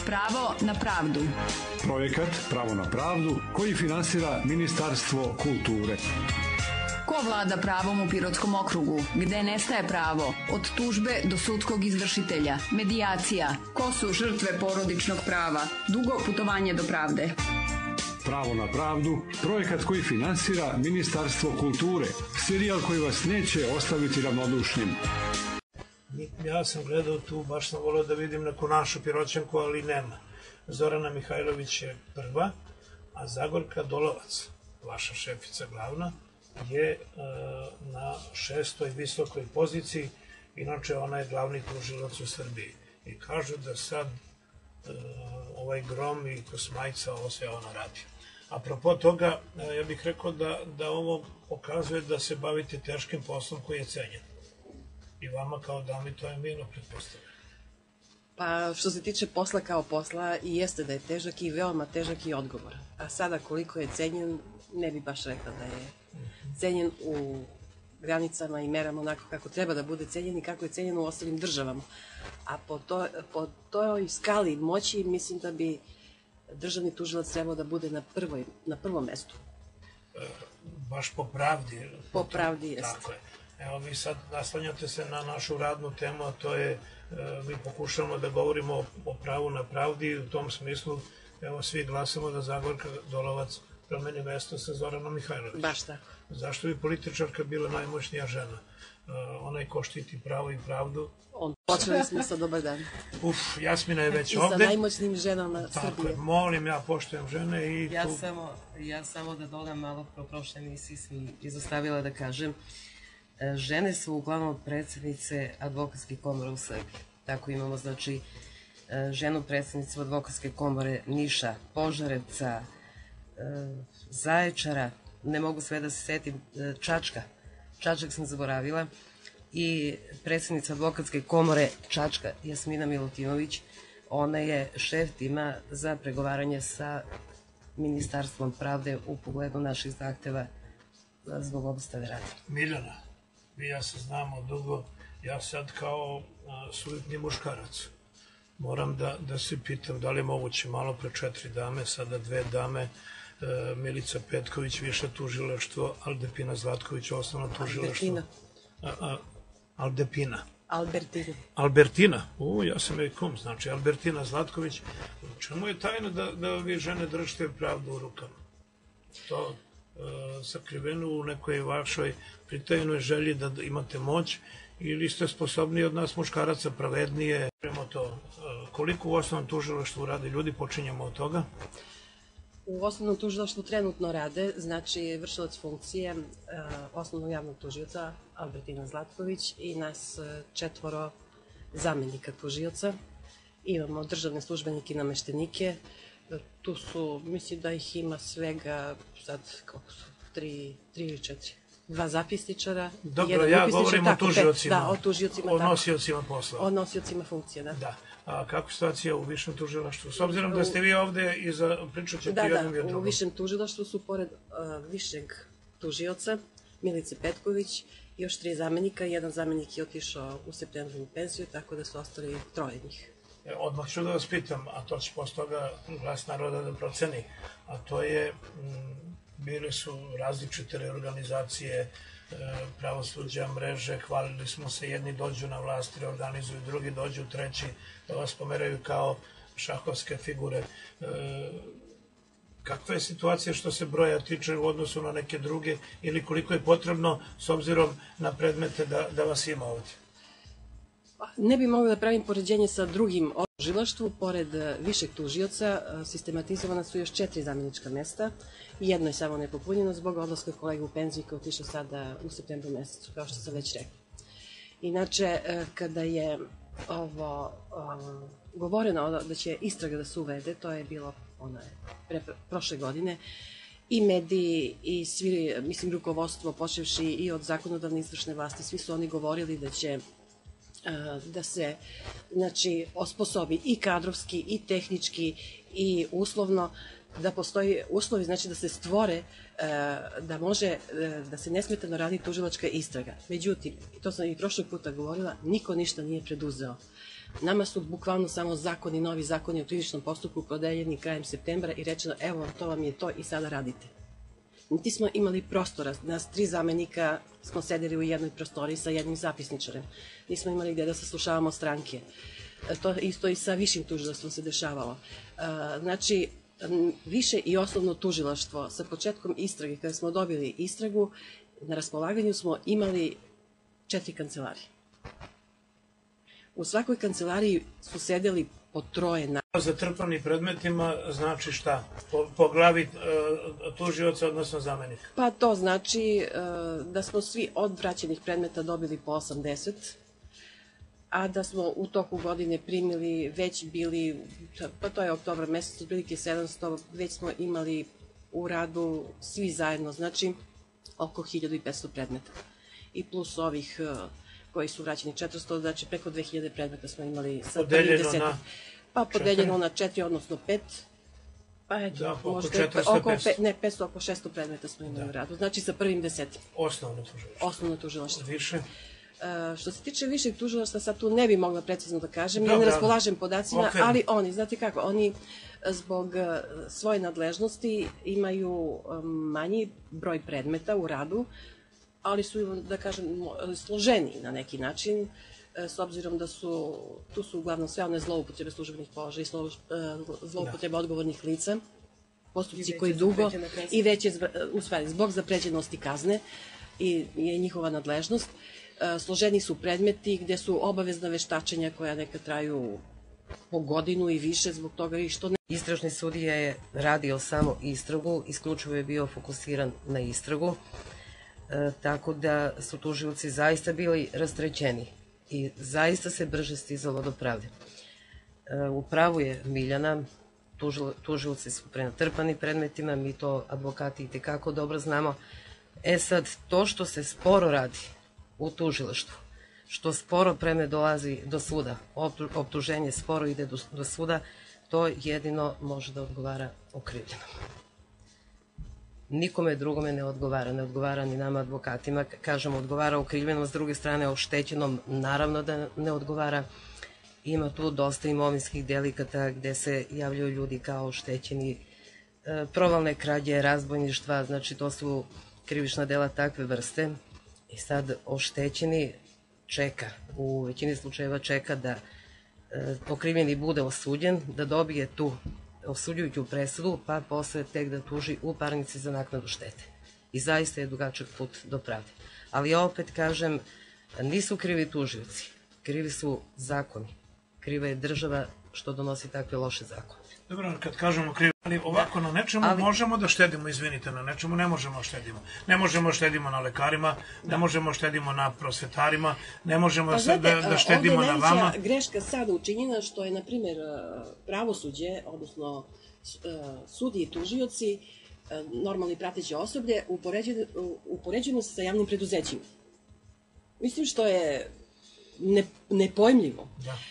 Pravo na pravdu. Projekat Pravo na pravdu koji finansira Ministarstvo kulture. Ko vlada pravom u Pirotskom okrugu? Gde nestaje pravo? Od tužbe do sudskog izvršitelja. Medijacija. Ko su žrtve porodičnog prava? Dugo putovanje do pravde. Pravo na pravdu, projekat koji finansira Ministarstvo kulture. Serijal koji vas neće ostaviti ravnodušnim. Ja sam gledao tu, baš sam volio da vidim neku našu Piroćanku, ali nema. Zorana Mihajlović je prva, a Zagorka Dolovac, vaša šefica glavna, je na 6. visokoj poziciji, inače ona je glavni tužilac u Srbiji. I kažu da sad ovaj Grom i Kosmajca, ovo sve ona radi. Apropo toga, ja bih rekao da ovo pokazuje da se bavite teškim poslom koji je cenjen. I vama kao dami to je mirno, pretpostavljeno. Pa što se tiče posla kao posla, i jeste da je težak i veoma težak i odgovoran. A sada koliko je cenjen, ne bi baš rekla da je cenjen u granicama i merama onako kako treba da bude cenjen i kako je cenjen u ostalim državama. A po toj skali moći mislim da bi državni tužilac trebao da bude na prvom mestu. Baš po pravdi. Po pravdi jeste. Tako je. Evo vi sad naslanjate se na našu radnu temu, a to je, mi pokušamo da govorimo o pravu na pravdi i u tom smislu, evo svi glasamo da Zagorka Dolovac promeni mesto sa Zoranom Mihajlović. Baš tako. Zašto bi političarka bila najmoćnija žena? Onaj ko štiti pravo i pravdu. Počeli smo sa dobar dan. Jasmina je već ovde. I sa najmoćnim ženama Srbije. Tako je, molim, ja poštujem žene i... Ja samo da dodam malo, pro prošle emisiji sam izostavila da kažem, žene su uglavnom predsednice advokatske komore u Srbiji. Tako imamo, znači, ženu predsednicu advokatske komore Niša, Požarevca, Zaječara, ne mogu sve da se setim, Čačak sam zaboravila, i predsednica advokatske komore Čačka, Jasmina Milutinović, ona je šef tima za pregovaranje sa Ministarstvom pravde u pogledu naših zahteva zbog obustave rada. Miljana, vi ja se znamo dugo, ja sad kao sujetni muškarac moram da se pitam da li je moguće malo pre 4 dame, sada 2 dame, Milica Petković, više tužilaštvo, Aldepina Zlatković, osnovno tužilaštvo. Albertina, ja sam joj kum, znači Albertina Zlatković. U čemu je tajna da vi žene držite pravdu u rukama? To sakriveno u nekoj vašoj pritajenoj želji da imate moć ili ste sposobni od nas muškaraca pravednije? Koliko u osnovnom tužilaštvu rade ljudi, počinjemo od toga? U osnovnom tužilaštvu trenutno rade, znači vršilac funkcije osnovnog javnog tužioca Albertina Zlatković i nas 4 zamenika tužioca. Imamo državne službenike i nameštenike. Tu su, mislim da ih ima svega, sad, kako su, 3 ili 4. 2 zapisničara. Dobro, ja govorim o tužiocima. Da, o tužiocima. O nosiocima posla. O nosiocima funkcije, da. Da. A kako je situacija u višem tužilaštvu? S obzirom da ste vi ovde i pričat ćete jednom i o drugom. Da, u višem tužilaštvu su pored višeg tužioca, Milice Petković, još 3 zamenika. Jedan zamenik je otišao u septembru u penziju, tako da su ostali 3 njih. Odmah ću da vas pitam, a to će posle toga Glas naroda da proceni, a to je, bile su različite reorganizacije pravosuđa, mreže, hvalili smo se, jedni dođu na vlast, reorganizuju, drugi dođu, treći da vas pomeraju kao šahovske figure. Kakva je situacija što se broja tiče u odnosu na neke druge ili koliko je potrebno s obzirom na predmete da vas ima ovdje? Ne bih mogla da pravim poređenje sa drugim tužilaštvu. Pored višeg tužioca sistematizovana su još 4 zamenička mesta i jedno je samo nepopunjeno zbog odlaska kolega u penziju koji je otišao sada u septembru mesecu, kao što sam već rekla. Inače, kada je govoreno da će istraga da se uvede, to je bilo prošle godine, i mediji i svi, mislim, rukovodstvo, počevši i od zakonodavne izvršne vlasti, svi su oni govorili da će da se, znači, osposobi i kadrovski i tehnički i uslovno, da postoji uslovi, znači da se stvore, da može, da se nesmetano radi tužilačka istraga. Međutim, to sam i prošlog puta govorila, niko ništa nije preduzeo. Nama su bukvalno samo zakoni, novi zakoni o krivičnom postupku prodeljeni krajem septembra i rečeno evo to vam je to i sada radite. Niti smo imali prostora, nas 3 zamenika smo sedeli u jednoj prostoriji sa jednim zapisničarem. Nismo imali gde da saslušavamo stranke. To isto i sa višim tužilaštvom se dešavalo. Znači, više i osnovno tužilaštvo sa početkom istrage, kada smo dobili istragu, na raspolaganju smo imali 4 kancelarije. U svakoj kancelariji su sedeli po 3 Zatrpani predmetima znači šta? Po glavi tužioca, odnosno zamenika? Pa to znači da smo svi od vraćenih predmeta dobili po 80, a da smo u toku godine primili, već bili, pa to je oktobar mesec, otprilike 700, već smo imali u radu svi zajedno, znači oko 1500 predmeta. I plus ovih koji su vraćeni 400, znači preko 2000 predmeta smo imali sa prvim desetak. Pa podeljeno na 4, odnosno 5. Pa eto, možda oko 500, oko 600 predmeta smo imali u radu. Znači sa prvim desetim. Osnovno tužilaštvo. Više? Što se tiče višeg tužilaštva, sad tu ne bi mogla precizno da kažem, ja ne raspolažem podacima, ali oni, znate kako, oni zbog svoje nadležnosti imaju manji broj predmeta u radu, ali su, da kažem, složeniji na neki način, s obzirom da tu su uglavnom sve one zloupotrebe službenih položaja i zloupotrebe odgovornih lica, postupci koji dugo i veće, u stvari, zbog zapređenosti kazne i je njihova nadležnost. Složeni su predmeti gde su obavezna veštačenja koja neka traju po godinu i više, zbog toga i što ne. Istražni sudija je radio samo istragu, isključivo je bio fokusiran na istragu, tako da su tužioci zaista bili rastrećeni i zaista se brže stizalo do pravde. U pravu je Miljana, tužioci su prenatrpani predmetima, mi to advokati i tekako dobro znamo. Sad, to što se sporo radi u tužilaštvu, što sporo predmet dolazi do suda, optuženje sporo ide do suda, to jedino može da odgovara okrivljenom. Nikome drugome ne odgovara ni nama advokatima, kažemo odgovara okrivljenom, s druge strane oštećenom naravno da ne odgovara. Ima tu dosta imovinskih delikata gde se javljaju ljudi kao oštećeni, provalne krađe, razbojništva, znači to su krivična dela takve vrste. I sad oštećeni čeka, u većini slučajeva čeka da okrivljeni bude osuđen, da dobije tu osuđujuću presudu, pa posle tek da tuži u parnici za naknadu štete. I zaista je dugačak put do pravde. Ali opet kažem, nisu krivi tužioci, krivi su zakoni. Kriva je država što donosi takve loše zakone. Dobro, kad kažemo krivi, ali ovako na nečemu možemo da štedimo, izvinite, na nečemu ne možemo da štedimo. Ne možemo da štedimo na lekarima, ne možemo da štedimo na prosvetarima, ne možemo da štedimo na vama. Ovdje je najveća greška sada učinjena što je, na primjer, pravosuđe, odnosno sudije i tužioci, normalni prateće osoblje, upoređeno sa javnim preduzećima. Mislim što je nepojmljivo.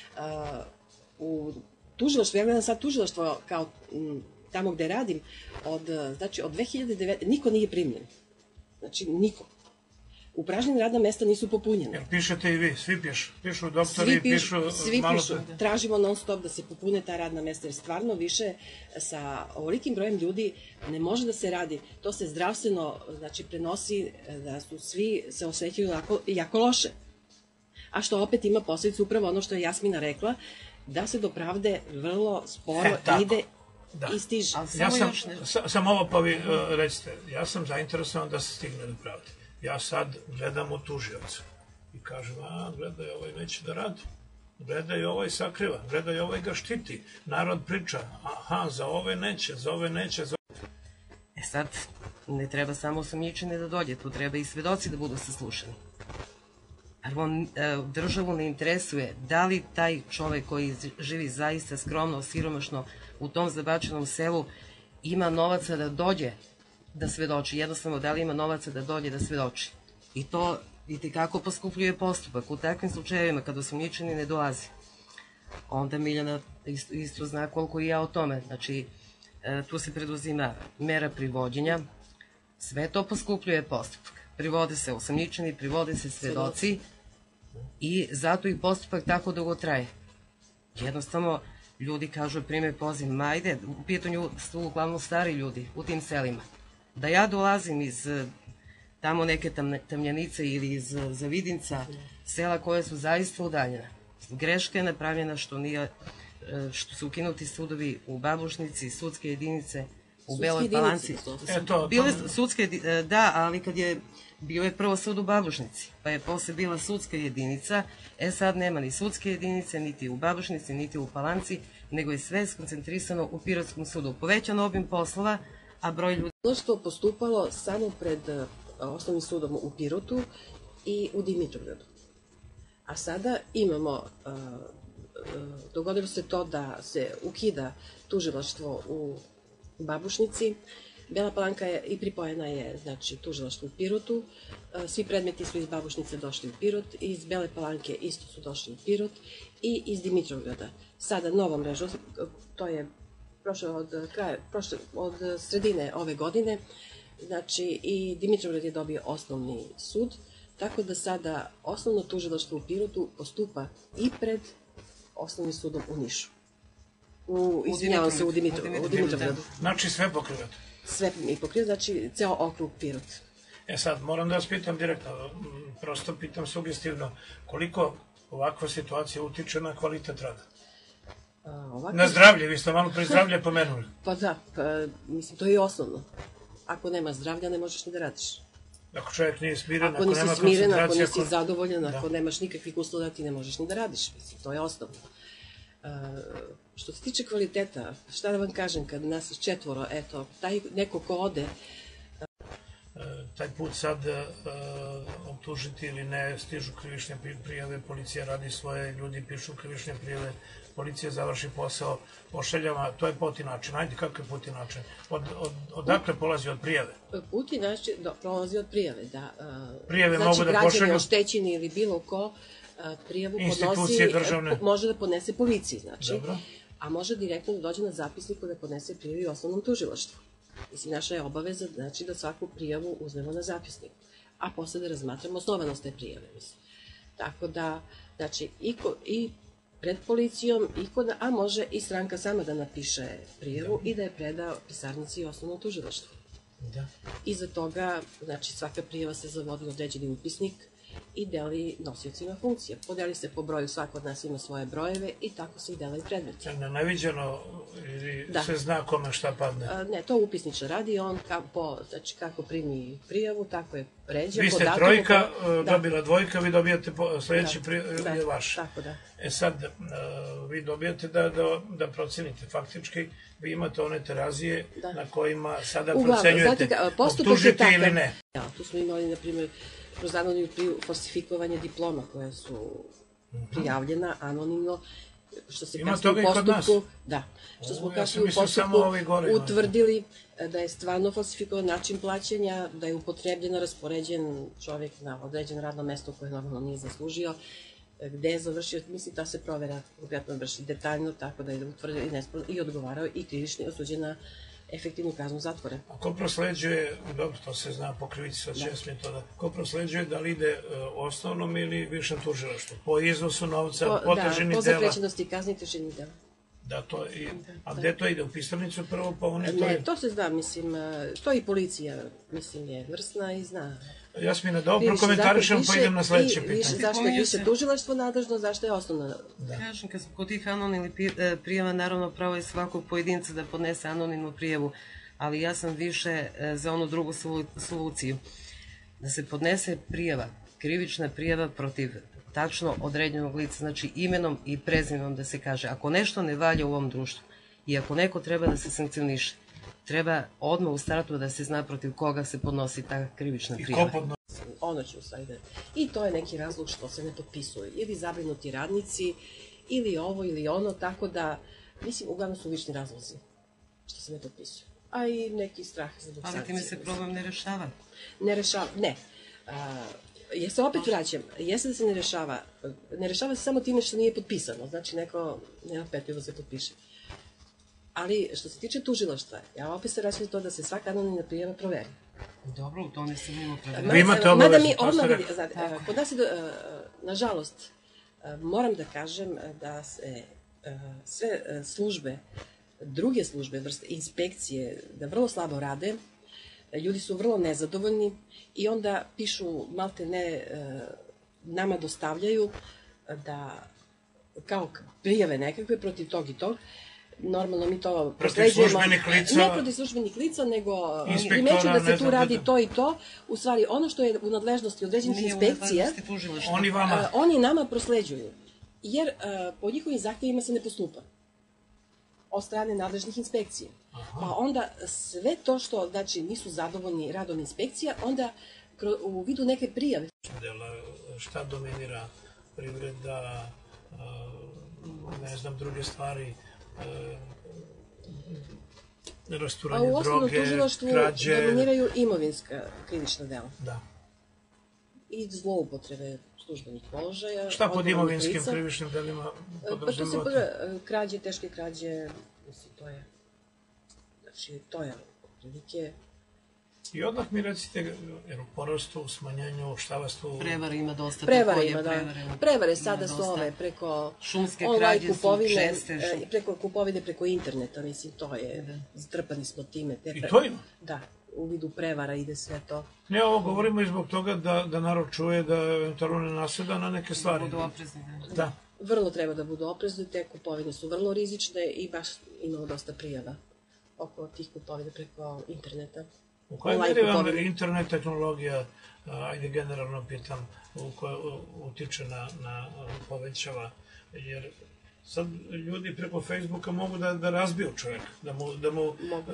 U tužilaštvo, ja gledam sad tužilaštvo kao tamo gde radim, znači od 2009. niko nije primljen. Znači niko. Upražnjena radna mesta nisu popunjena. Jer pišete i vi, svi pišu doktori, svi pišu. Tražimo non stop da se popune ta radna mesta, jer stvarno više sa ovolikim brojem ljudi ne može da se radi. To se zdravstveno, znači, prenosi da su svi se osjećaju jako loše. A što opet ima posledicu upravo ono što je Jasmina rekla, da se do pravde vrlo sporo ide i stiže. Samo ovo pa vi recite, ja sam zainteresovan da se stigne do pravde. Ja sad gledam u tužioca i kažem, gledaj, ovaj neće da radi. Gledaj, ovaj sakriva, gledaj, ovaj ga štiti. Narod priča, za ove neće, za ove neće. Sad, ne treba samo osumnjičeni da dođe, tu treba i svedoci da budu saslušani. Državu ne interesuje da li taj čovek koji živi zaista skromno, siromašno u tom zabačenom selu ima novaca da dođe da svedoči, jednostavno da li ima novaca da dođe da svedoči. I to itekako poskupljuje postupak. U takvim slučajevima kada osumnjičeni ne dolazi, onda Miljana isto zna koliko i ja o tome. Znači, tu se preduzima mera privođenja, sve to poskupljuje postupak. Privode se osumnjičeni, privode se svedoci i zato i postupak tako dugo traje. Jednostavno, ljudi kažu, prime poziv, ma ajde, u pitanju su uglavnom stari ljudi u tim selima. Da ja dolazim iz tamo neke Tamljanice ili iz Zavidinca, sela koje su zaista udaljena. Greška je napravljena što su ukinuti sudovi u Babušnici, sudske jedinice u Beloj Palanci. Bile sudske, da, ali kad je bio je prvo sud u Babušnici, pa je posle bila sudska jedinica, sad nema ni sudske jedinice, niti u Babušnici, niti u Palanci, nego je sve skoncentrisano u Pirotskom sudu. Povećan obim poslova, a broj ljudi... Tužilaštvo postupalo samo pred osnovnim sudom u Pirotu i u Dimitrovgradu. A sada imamo, dogodilo se to da se ukida tužilaštvo u Babušnici, Bela Palanka je i pripojena je, znači, tužilaštvo u Pirotu, svi predmeti su iz Babušnice došli u Pirot, iz Bele Palanke isto su došli u Pirot i iz Dimitrovgrada. Sada novom mrežom, to je od sredine ove godine, znači i Dimitrovgrad je dobio osnovni sud, tako da sada osnovno tužilaštvo u Pirotu postupa i pred osnovnim sudom u Nišu. Izvinjavam se, u Dimitrovgradu. Znači sve pokrivate? Sve mi pokrivate, znači ceo okrug Pirot. Sad, moram da vas pitam direktno, prosto pitam sugestivno, koliko ovakva situacija utiče na kvalitet rada? Na zdravlje, vi ste malo pre zdravlje pomenuli. Pa da, mislim, to je i osnovno. Ako nema zdravlja, ne možeš ni da radiš. Ako čovjek nije smiren, ako nisi smiren, ako nisi zadovoljan, ako nemaš nikakvih uslova, ti ne možeš ni da radiš. Mislim, to je osnovno. Što se tiče kvaliteta, šta da vam kažem, kad nas je 4, eto, taj neko ko ode... Taj put sad optužiti ili ne, stižu krivične prijave, policija radi svoje, ljudi pišu krivične prijave, policija završi posao, pošaljama, to je put i način. Ajde, kako je put i način? Odakle polazi od prijave? Put i način polazi od prijave, da. Prijave mogu da pošalju... Znači, građani oštećeni ili bilo ko prijavu podnosi, može da podnese policiji, znači, a može direktno da dođe na zapisniku da podnese prijavu i osnovnom tužilaštvu. Mislim, naša je obaveza, znači, da svaku prijavu uzmemo na zapisnik, a posle da razmatramo osnovanost te prijave, mislim. Tako da, znači, i pred policijom, a može i stranka sama da napiše prijavu i da je preda pisarnici i osnovnom tužilaštvu. Iza toga, znači, svaka prijava se zavodi u određeni upisnik i deli nosiocima funkcija. Podeli se po broju, svako od nas ima svoje brojeve i tako se i delaju predmeti. Neviđeno ili se zna kome šta padne? Ne, to upisničar radi, on kako primi prijavu, tako je ređe. Vi ste trojka, dobila dvojka, vi dobijate sledeći je vaš. Tako da. Sad, vi dobijate da procenite faktički, vi imate one terazije na kojima sada procenjujete optužiti ili ne. Tu smo imali, na primjer, kroz anonimno falsifikovanje diploma koja su prijavljena anonimno, što se kasnije u postupku, što smo kasnije u postupku utvrdili da je stvarno falsifikovan način plaćanja, da je upotrebljeno, raspoređen čovjek na određeno radno mesto koje normalno nije zaslužio, gde je završio, mislim, ta se provera konkretno vrši detaljno, tako da je utvrdio i odgovarao i krivični osuđen na efektivnu kaznu zatvora. A ko prosleđuje, dobro, to se zna po krivici sa 6 metoda, ko prosleđuje da li ide osnovnom ili višem tužilaštvu? Po iznosu novca, po težini dela? Po zaprećenosti kazni i težini dela. Da, to i... A gde to ide? U pisarnicu prvo, pa oni to... Ne, to se zna, mislim, to i policija, mislim, je vrsna i zna. Jasmina, da ovo prokomentarišem, pa idem na sledeće pitanje. Zašto je više tužilaštvo nadležno, zašto je osnovno? Kažem, kad smo kod tih anonimnih prijava, naravno pravo je svakog pojedinca da podnese anonimnu prijavu, ali ja sam više za onu drugu soluciju. Da se podnese prijava, krivična prijava protiv tačno određenog lica, znači imenom i prezimenom da se kaže, ako nešto ne valja u ovom društvu i ako neko treba da se sankcioniše, treba odmah u startu da se zna protiv koga se podnosi ta krivična prijava. Ono će u stvari da... I to je neki razlog što se ne potpisuju. Ili zabrinuti radnici, ili ovo ili ono, tako da, mislim, uglavnom su lični razlozi što se ne potpisuju. A i neki strah za dok sankcije. Ali time se problem ne rešava? Ne rešava, ne. Ja se opet vraćam, jeste da se ne rešava. Ne rešava se samo time što nije potpisano, znači neko nema petljivo da se potpiše. Ali što se tiče tužilaštva, ja opet se vraćam to da se svaka anonimna prijava proveri. Dobro, u to ne sam imao predstavljeno. Vi imate obavezu, to ste rekli. Kod nas je, nažalost, moram da kažem da se sve službe, druge službe, vrste inspekcije, da vrlo slabo rade, ljudi su vrlo nezadovoljni i onda pišu, malte ne, nama dostavljaju da kao prijave nekakve protiv tog i tog. Normalno mi to prosleđujemo. Službenih lica? Ne protiv službenih lica, nego primeću da se tu radi to i to. U stvari, ono što je u nadležnosti određenih inspekcija, oni nama prosleđuju. Jer po njihovim zahtjevima se ne postupa od strane nadležnih inspekcija. Pa onda sve to što, znači, nisu zadovoljni radom inspekcija, onda u vidu neke prijave. Šta dominira privreda, ne znam, druge stvari, rasturanje droge, krađe. A u osnovnom tužilaštvu dominiraju imovinska krivična dela. Da. I zloupotrebe službenih položaja. Šta pod imovinskim krivičnim delima podrazumevate? Krađe, teške krađe, mislim, to je, znači, to je otprilike. I odmah mi recite, jer u porastu, u smanjenju, šta vas tu... Prevara ima dosta. Prevare ima, da. Prevare sada su ove preko online kupovine, preko kupovine preko interneta, mislim, to je, zatrpani smo time. I to ima? Da, u vidu prevara ide sve to. Ne, ovo govorimo i zbog toga da narod čuje da eventualno ne naseda na neke stvari. Da budu oprezni. Da. Vrlo treba da budu oprezni, te kupovine su vrlo rizične i baš imamo dosta prijava oko tih kupovina preko interneta. U kojoj meri vam internet tehnologija, ajde generalno pitam, utiče na povećava, jer sad ljudi preko Facebooka mogu da razbiju čovjeka, da mu...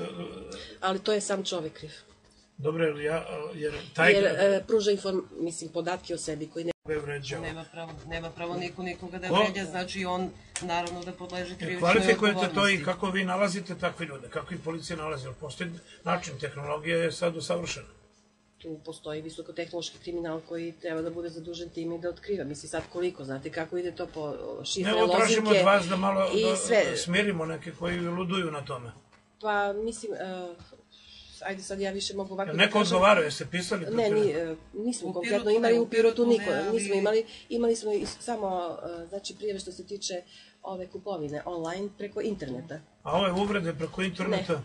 Ali to je sam čovjek kriv. Dobro, jer pruža podatke o sebi koji ne vređava. Nema pravo nikoga da vređa, znači on naravno da podleže krivičnoj odgovornosti. Kvalifikujete to i kako vi nalazite takve ljude, kako ih policija nalazi, jer postoji način, tehnologija je sad usavršena. Tu postoji visokotehnološki kriminal koji treba da bude zadužen time i da otkriva. Mislim, sad koliko, znate kako ide to po šifre, lozinke i sve. Ne, tražimo od vas da malo smirimo neke koji luduju na tome. Pa, mislim... Ajde sad ja više mogu ovako... Neko odgovarao, jeste pisali? Ne, nismo konkretno imali u Pirotu niko. Nismo imali smo samo, znači, prijave što se tiče ove kupovine online preko interneta. A ove uvrede preko interneta?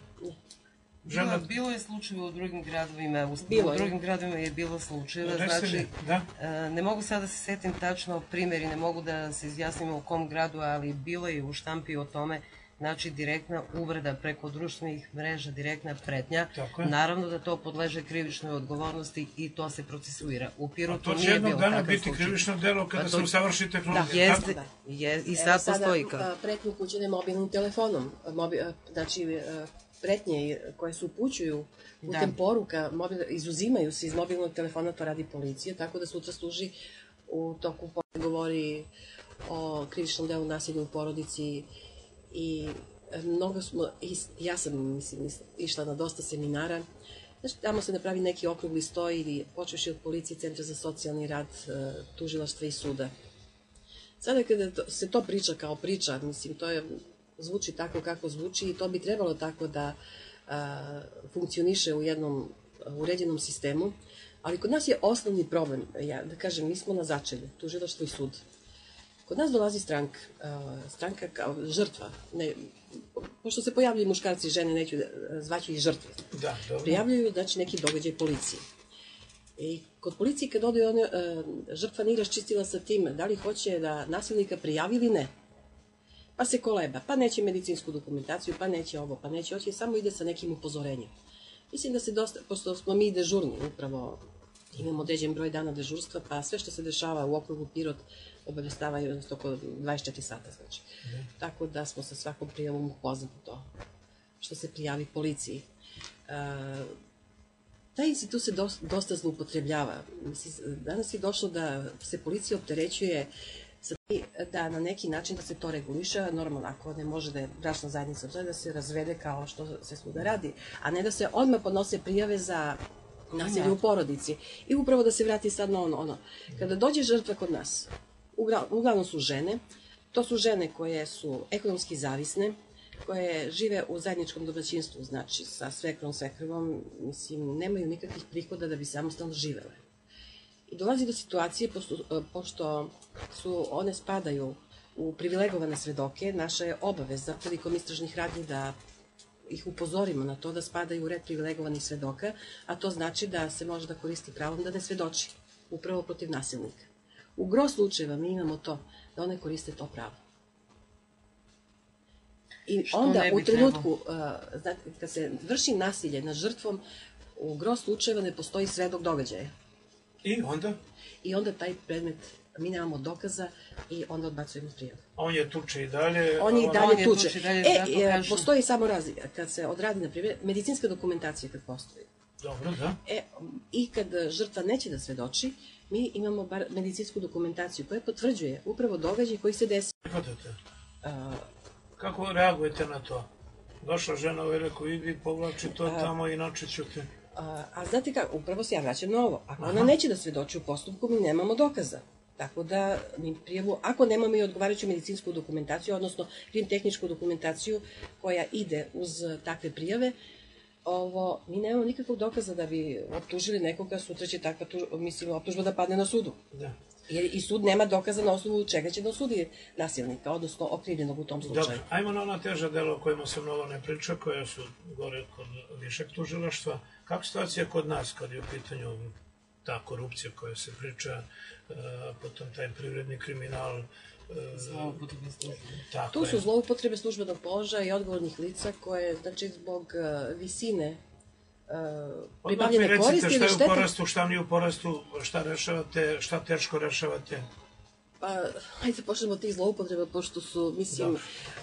Ne. Bilo je slučajeva u drugim gradovima, u drugim gradovima je bilo slučajeva, znači, ne mogu sad da se setim tačno primjeri, ne mogu da se izjasnimo u kom gradu, ali bilo je u štampi o tome. Znači, direktna uvreda preko društvenih mreža, direktna pretnja. Naravno da to podleže krivičnoj odgovornosti i to se procesuira. U Pirotu nije bilo takav slučaj. A to će jednog dana biti krivično delo kada se usavrši tehnologija. I sad postoji kao. Sada pretnje upućene mobilnim telefonom. Znači, pretnje koje se upućuju putem poruka, izuzimaju se iz mobilnog telefona, to radi policija, tako da sutra služi u toku govori o krivičnom delu nasilja u porodici. I mnogo smo, ja sam išla na dosta seminara, znači tamo se napravi neki okrugli sto ili počeš od policije, centra za socijalni rad, tužilaštva i suda. Sada kada se to priča kao priča, mislim, to zvuči tako kako zvuči i to bi trebalo tako da funkcioniše u jednom uređenom sistemu, ali kod nas je osnovni problem, da kažem, mi smo na začelju, tužilaštvo i sud. Kod nas dolazi stranka kao žrtva, pošto se pojavljaju muškarci i žene, neću zvaću ih žrtve, prijavljaju znači neki događaj policiji. I kod policije kad ode žrtva nije raščistila sa tim da li hoće da nasilnika prijavi ili ne, pa se koleba, pa neće medicinsku dokumentaciju, pa neće ovo, pa neće, hoće, samo ide sa nekim upozorenjem. Mislim da se dosta, pošto smo mi dežurni, upravo imamo određen broj dana dežurstva, pa sve što se dešava u okrugu Pirot obavještavaju oko 24 sata, znači. Tako da smo sa svakom prijavom upoznati to što se prijavi policiji. Taj institut se dosta zloupotrebljava. Danas je došlo da se policija opterećuje da na neki način da se to reguliše, normalno ako ne može da je bračna zajednica, da se razvede kao što se svuda radi, a ne da se odmah podnose prijave za nasilje u porodici. I upravo da se vrati sad na ono. Kada dođe žrtva kod nas, uglavnom su žene, to su žene koje su ekonomski zavisne, koje žive u zajedničkom domaćinstvu, znači sa svekrom, svekrvom, mislim, nemaju nikakvih prihoda da bi samostalno živele. I dolazi do situacije, pošto one spadaju u privilegovane svedoke. Naša je obaveza prilikom istražnih radnji da ih upozorimo na to da spadaju u red privilegovanih svedoka, a to znači da se može da koristi pravom da ne svedoči, upravo protiv nasilnika. U gro slučajeva mi imamo to, da one koriste to pravo. I onda u trenutku, kad se vrši nasilje nad žrtvom, u gro slučajeva ne postoji svedok događaja. I onda? I onda taj predmet, mi nemamo dokaza i onda odbacujemo prijavu. On je tuče i dalje? On je i dalje tuče. Postoji samo razlika. Kad se odradi, na primjer, medicinska dokumentacija kad postoji. Dobro, da. I kad žrtva neće da svedoči, mi imamo bar medicinsku dokumentaciju koja potvrđuje upravo događaj koji se desi. Kako reagujete na to? Došla žena i rekao, idi povlači to tamo, inače ću te... A znate kako, upravo se ja vraćam na ovo. Ako ona neće da svedoči u postupku, mi nemamo dokaza. Tako da mi prijavu, ako nemamo i odgovarajuću medicinsku dokumentaciju, odnosno krim-tehničku dokumentaciju koja ide uz takve prijave, mi nemamo nikakvog dokaza da bi optužili nekoga, sutra će takva optužba da padne na sudu. Jer i sud nema dokaza na osnovu čega će da osudi nasilnika, odnosno okrivljenog u tom slučaju. Dobro, ajmo na ona teža dela o kojima se mnogo ne priča, koja su gore kod višeg tužilaštva. Kako situacija kod nas kad je u pitanju ta korupcija koja se priča, potom taj privredni kriminal? Zloupotrebe službe. Tu su zloupotrebe službenog položaja i odgovornih lica koje, znači, zbog visine pribavljene koristi ili štete... Šta je u porastu, šta nije u porastu, šta rešavate, šta teško rešavate? Pa, hajde počnemo od tih zloupotreba, pošto su, mislim,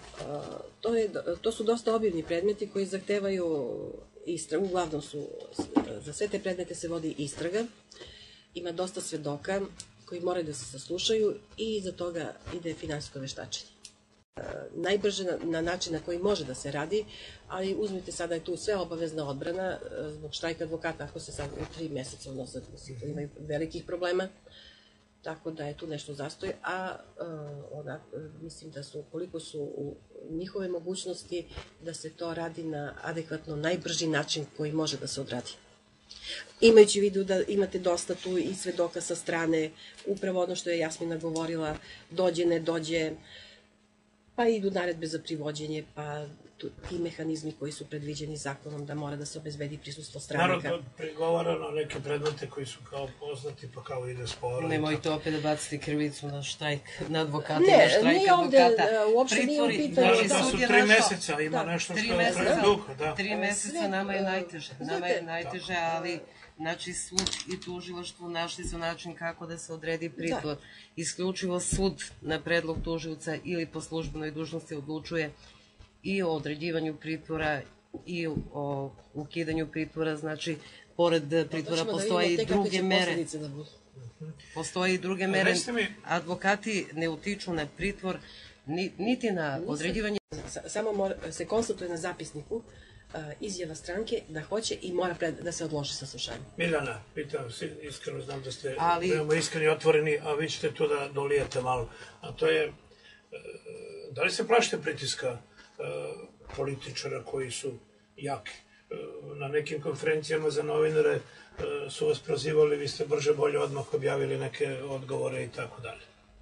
to su dosta obimni predmeti koji zahtevaju istragu, uglavnom su, za sve te predmete se vodi istraga, ima dosta svedoka koji moraju da se saslušaju i iza toga ide finansijsko veštačenje. Najbrže na način na koji može da se radi, ali uzmite sada je tu sve obavezna odbrana zbog štrajka advokata, ako se sad u 3 meseca unazad, imaju velikih problema, tako da je tu nešto zastoj, a mislim da su, koliko su u njihove mogućnosti da se to radi na adekvatno najbrži način koji može da se odradi. Imajući u vidu da imate dosta tu i svedoka sa strane, upravo ono što je Jasmina govorila, dođe, ne dođe, pa idu naredbe za privođenje, pa ti mehanizmi koji su predviđeni zakonom da mora da se obezbedi prisustvo stranaka. Narod prigovara na neke predmete koji su kao poznati, pa kao ide sporo. Nemojte opet da bacite krivicu na štrajk, na advokata, na štrajk advokata. Ne, nije ovde, uopšte nije u pitanju. Da su 3 meseca, ima nešto što je predugo. 3 meseca nama je najteže, ali znači sud i tužilaštvo našli su način kako da se odredi pritvor. Isključivo sud na predlog tužioca ili po službenoj dužnosti odlučuje i o određivanju pritvora i o ukidanju pritvora, znači pored pritvora postoje i druge mere. Postoje i druge mere. Advokati ne utiču na pritvor, niti na određivanje. Samo se konstatuje na zapisniku izjava stranke da hoće i mora da se odloži saslušanje. Miljana, pitam se, iskreno znam da ste veoma iskreni i otvoreni, a vi ćete tu da dolijete malo. A to je, da li se plašite pritiska političara koji su jaki? Na nekim konferencijama za novinare su vas prozivali, vi ste brže bolje odmah objavili neke odgovore i tako dalje.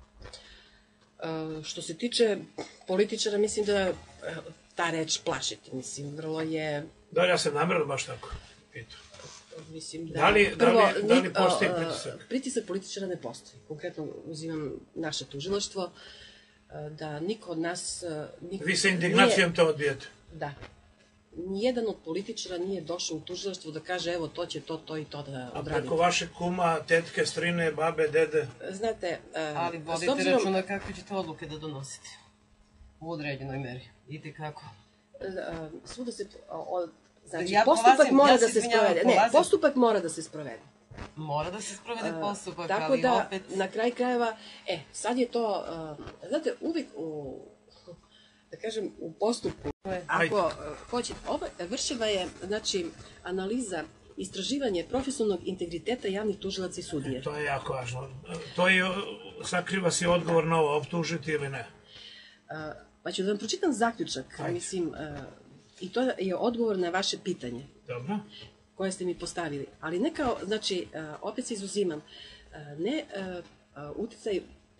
Što se tiče političara, mislim da ta reč plašiti, mislim, vrlo je... Da, ja sam namjerno baš tako pitao. Mislim da li postoji pritisak? Pritisak političara ne postoji. Konkretno uzimam naše tužilaštvo, da niko od nas... Vi sa indignacijom to odbijete? Da. Nijedan od političara nije došao u tužilaštvo da kaže evo to će to i to da odradimo. A preko vaše kuma, tetke, strine, babe, dede? Znate... Ali vodite računa kakve ćete odluke da donosite u određenoj meri. Vidite kako? Svuda se... Znači, postupak mora da se sprovede. Ne, postupak mora da se sprovede. Mora da se sprovede postupak, ali opet... Tako da, na kraj krajeva, sad je to... Znate, uvijek u... Da kažem, u postupku, ako hoćete, vršena je, znači, analiza, istraživanje profesionalnog integriteta javnih tužilaca i sudije. To je jako važno. To je, sakriva se odgovor na ovo, optužiti ili ne? Pa ću da vam pročitam zaključak, mislim, i to je odgovor na vaše pitanje. Dobro. Koje ste mi postavili. Ali ne kao, znači, opet se izuzimam, ne uticaj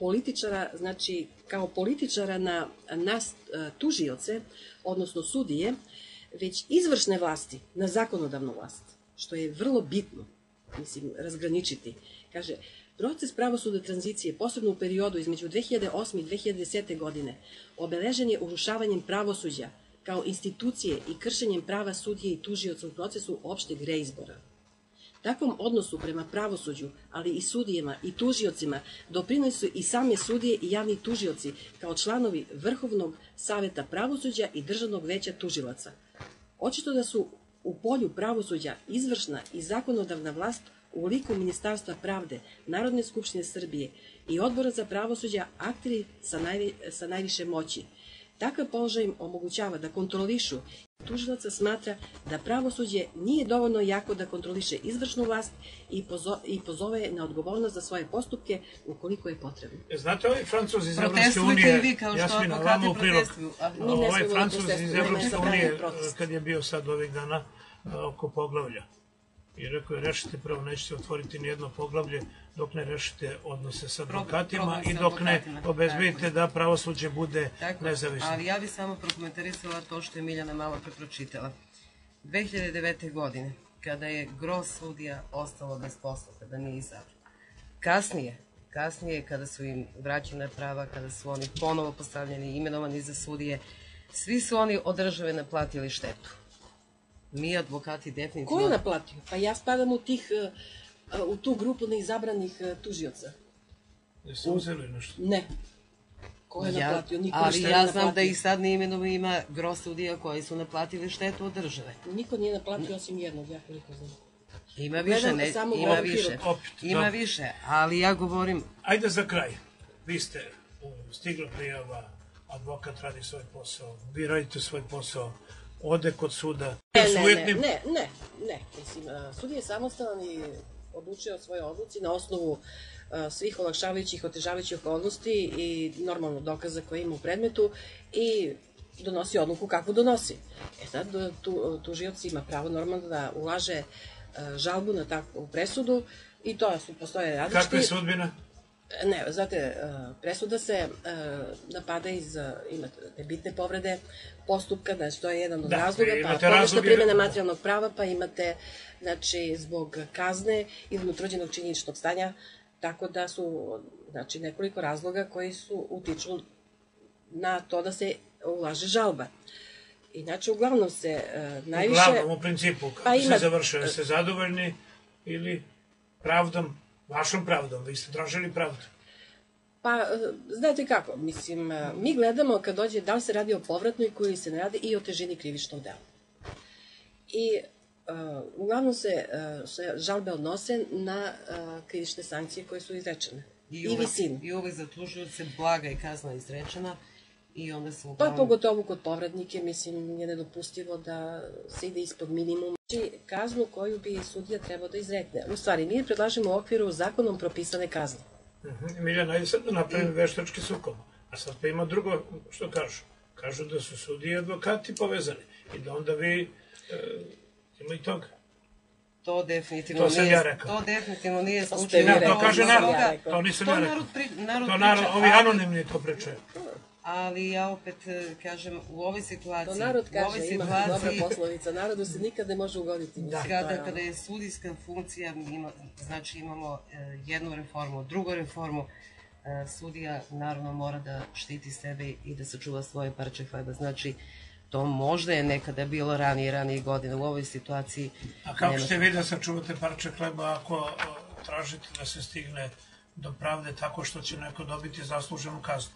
političara, znači kao političara na nas tužioce, odnosno sudije, već izvršne vlasti na zakonodavnu vlast, što je vrlo bitno, mislim, razgraničiti. Kaže, proces pravosudne tranzicije, posebno u periodu između 2008. i 2010. godine, obeležen je urušavanjem pravosuđa kao institucije i kršenjem prava sudije i tužioca u procesu opšteg reizbora. Takvom odnosu prema pravosuđu, ali i sudijama i tužiocima, doprinosu i same sudije i javni tužioci kao članovi Vrhovnog saveta pravosuđa i Državnog veća tužilaca. Očito da su u polju pravosuđa izvršna i zakonodavna vlast u liku Ministarstva pravde, Narodne skupštine Srbije i Odbora za pravosuđa akteri sa najviše moći. Takav položaj im omogućava da kontrolišu. Tužilaca smatra da pravosuđe nije dovoljno jako da kontroliše izvršnu vlast i pozove na odgovornost za svoje postupke ukoliko je potrebno. Znate, ovaj Francuz iz Evropske unije, Jasmina, vama u prilog, ovaj Francuz iz Evropske unije, kad je bio sad ovih dana oko poglavlja, i rekao je, rešite prvo, nećete otvoriti nijedno poglavlje dok ne rešite odnose sa advokatima i dok ne obezbedite da pravosuđe bude nezavisno. Ali ja bih samo prokomentarisala to što je Miljana malo prepročitala. 2009. godine, kada je gro sudija ostalo bez posla, kada nije izabran. Kasnije, kada su im vraćena prava, kada su oni ponovo postavljeni i imenovani za sudije, svi su oni od države naplatili štetu. Mi, advokati, definitivno... Ko je naplatio? Pa ja spadam u tu grupu neizabranih tužioca. Jeste uzeli nešto? Ne. Ko je naplatio? Niko Ali ja znam da ih sad na imenu ima gro sudija koji su naplatili štetu od države. Niko nije naplatio osim jednog, ja koliko znam. Ima više, ima više, ali ja govorim... Ajde za kraj. Vi ste stigla prijava, advokat radi svoj posao, vi radite svoj posao, ode kod suda. Ne. Mislim, sud je samostalan i odlučio svoje odluci na osnovu svih olakšavajućih, otežavajućih okolnosti i normalno dokaza koje ima u predmetu i donosi odluku kakvu donosi. Sad, tužioc ima pravo normalno da ulaže žalbu na takvu presudu i to postoje različiti... Kakva je sudbina? Ne, znate, presuda se napada iz bitne povrede postupka, znači to je jedan od razloga, pa pogrešna primjena materijalnog prava, pa imate, znači, zbog kazne ili utvrđenog činjeničnog stanja, tako da su, znači, nekoliko razloga koji su utiču na to da se ulaže žalba. Inače, uglavnom se najviše... Uglavnom, u principu, kako se završuje, ste zadovoljni ili pravdom? Vašom pravdom, vi ste tražili pravdu. Pa, znate kako, mislim, mi gledamo kad dođe da li se radi o povratnoj koji se ne radi i o težini krivičnog dela. I uglavnom se žalbe odnose na krivične sankcije koje su izrečene. I visinu. I uvek za tužioce blaga je kazna izrečena i onda se uglavnom... Pa pogotovo kod povratnike, mislim, je nedopustivo da se ide ispod minimuma. Znači, kaznu koju bi sudija trebao da izrekne. U stvari, mi predlažemo u okviru zakonom propisane kazne. Miljana, ajde sad da napravim veštački sukob. A sad pa ima drugo što kažu. Kažu da su sudije i advokati povezani. I da onda vi ima i toga. To definitivno nije slučaj. To kaže narod. To nisam ja rekao. To narod, ovi anonimni to pričaju. Ali ja opet kažem, u ovoj situaciji... To narod kaže, ima dobra poslovica, narodu se nikad ne može ugoditi. Kada je sudijska funkcija, znači imamo jednu reformu, drugu reformu, sudija naravno mora da štiti sebe i da sačuva svoje parče hleba. Znači, to možda je nekada bilo ranije godine, u ovoj situaciji... A kako ćete vi da sačuvate parče hleba ako tražite da se stigne do pravde tako što će neko dobiti zasluženu kaznu?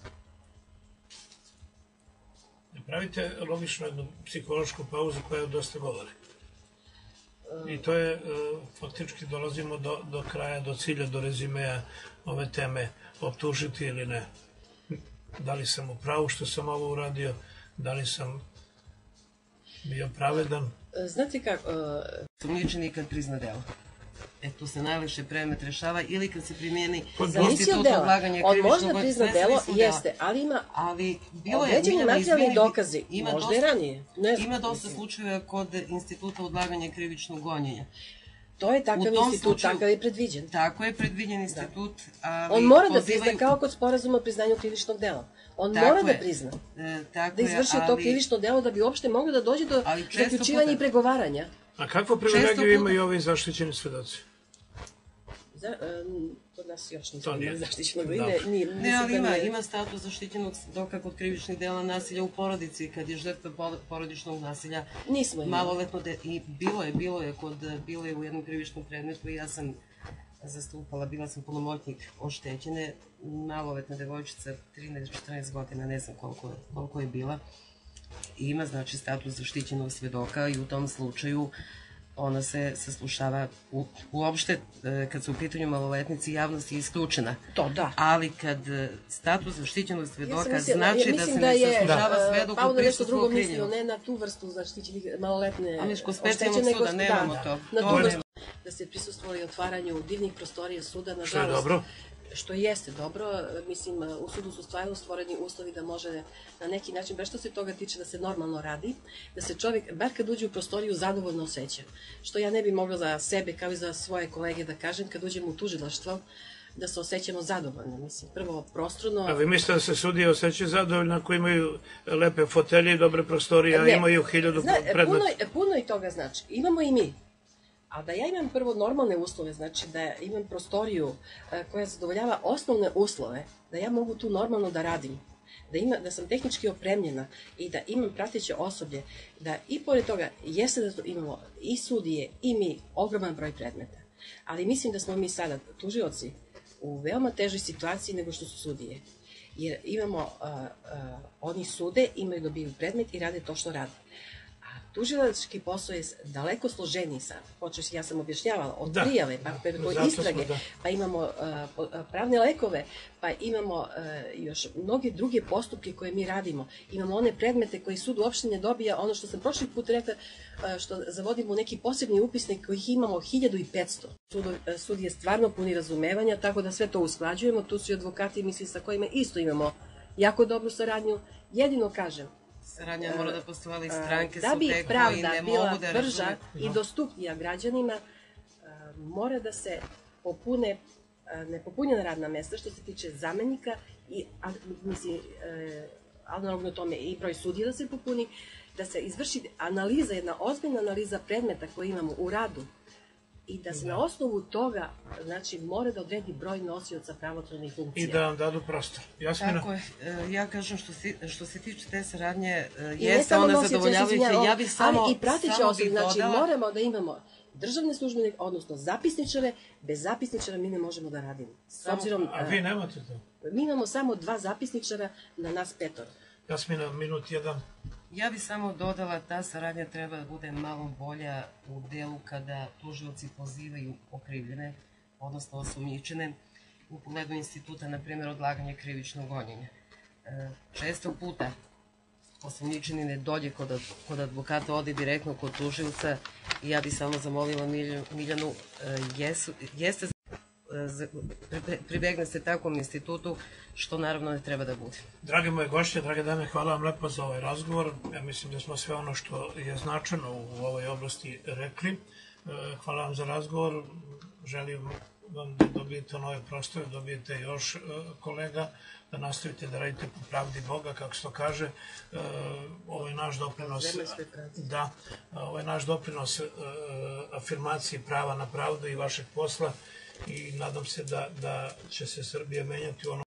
Pravite logično jednu psihološku pauzu koja dosta govori. I to je, faktički dolazimo do kraja, do cilja, do rezimeja ove teme, optužiti ili ne. Da li sam u pravu što sam ovo uradio, da li sam bio pravedan. Znate kako... Sumnjičeni nikad prizna delo. Tu se najviše predmet rešava ili kad se primijeni institut odlaganja krivičnog... On možda prizna delo, jeste, ali ima određeni materijalni dokazi, možda i ranije. Ima dosta slučajeva kod instituta odlaganja krivičnog gonjenja. To je takav institut, takav je predviđen. Tako je predviđen institut. On mora da prizna, kao kod sporazuma o priznanju krivičnog dela. On mora da prizna, da izvrši to krivično delo da bi uopšte moglo da dođe do zaključivanja i pregovaranja. A kakvu privilegiju imaju ovi zaštićeni svedoci? Kod nas još nismo imali zaštićenog lica. Ne, ali ima status zaštićenog svedoka kod krivičnih dela nasilja u porodici, kad je žrtva porodičnog nasilja maloletno i bilo je u jednom krivičnom predmetu i ja sam zastupala, bila sam punomoćnik oštećene, maloletna devojčica, 13-14 godina, ne znam koliko je bila, i ima znači status zaštićenog svedoka i u tom slučaju ona se saslušava, uopšte kad su u pitanju maloletnici javnost je isključena. To da. Ali kad status zaštićenog svedoka znači da se ne saslušava svedok u prisustvu okrivljenog. Mislio ne na tu vrstu zaštićenih maloletne specijalnog suda, nemamo to. Da se prisustvovali otvaranju divnih prostorija suda, nažalost. Što je dobro? Što jeste dobro, mislim, u sudu su stvarno stvoreni uslovi da može na neki način, baš što se toga tiče, da se normalno radi, da se čovjek, bar kad uđe u prostoriju, zadovoljno osjeća. Što ja ne bi mogla za sebe, kao i za svoje kolege da kažem, kad uđemo u tužilaštvo, da se osjećamo zadovoljno, mislim, prvo prostorno. A vi mislite da se sudije osjećaju zadovoljno ako imaju lepe fotelje i dobre prostorije, a imaju 1000 predmeta? Puno i toga znači, imamo i mi. A da ja imam prvo normalne uslove, znači da imam prostoriju koja zadovoljava osnovne uslove, da ja mogu tu normalno da radim, da sam tehnički opremljena i da imam prateće osoblje, da i pored toga jeste da imamo i sudije i mi ogroman broj predmeta. Ali mislim da smo mi sada tužioci u veoma težoj situaciji nego što su sudije. Jer imamo, oni sude, imaju dobiju predmet i rade to što rade. Tužilački posao je daleko složeniji sad. Ja sam objašnjavala, od prijave, pa preko istrage, pa imamo pravne lekove, pa imamo još mnoge druge postupke koje mi radimo. Imamo one predmete koji sud uopšte ne dobija, ono što sam prošli put rekla, što zavodimo u neki posebni upisnik kojih imamo 1500. Sud je stvarno puni razumevanja, tako da sve to usklađujemo. Tu su i advokati, mislim, sa kojima isto imamo jako dobru saradnju. Jedino kažem, saradnja mora da postoje, ali stranke su te koji ne mogu da razume. Da bi pravda bila brža i dostupnija građanima, mora da se popune nepopunjena radna mesta što se tiče zamenika i, mislim, analogno tome i broj sudija da se popuni, da se izvrši analiza, jedna ozbiljna analiza predmeta koje imamo u radu i da se na osnovu toga, znači, mora da odredi broj nosioca pravotvornih funkcija. I da vam dadu prostor. Jasmina? Tako je. Ja kažem, što se tiče te saradnje, jeste ona zadovoljavajuća. Ja bih samo ali i prateće osobe, znači, moramo da imamo državne službenike, odnosno zapisničare. Bez zapisničara mi ne možemo da radimo. A vi nemate to? Mi imamo samo 2 zapisničara na nas 5. Jasmina, minut 1. Ja bih samo dodala, ta saradnja treba da bude malo bolja u delu kada tužioci pozivaju okrivljene, odnosno osumnjičene, u pogledu instituta, na primjer, odlaganje krivičnog gonjenja. Često puta osumnjičeni ne dođe kod advokata, ode direktno kod tužioca i ja bih samo zamolila Miljanu, jeste pribegne se takvom institutu, što naravno ne treba da bude. Drage moje gošće, drage dame, hvala vam lepo za ovaj razgovor. Ja mislim da smo sve ono što je značajno u ovoj oblasti rekli. Hvala vam za razgovor. Želim vam da dobijete nove prostore, dobijete još kolega, da nastavite da radite po pravdi Boga, kako se to kaže. Ovo je naš doprinos afirmaciji prava na pravdu i vašeg posla i nadam se da će se Srbija menjati u onom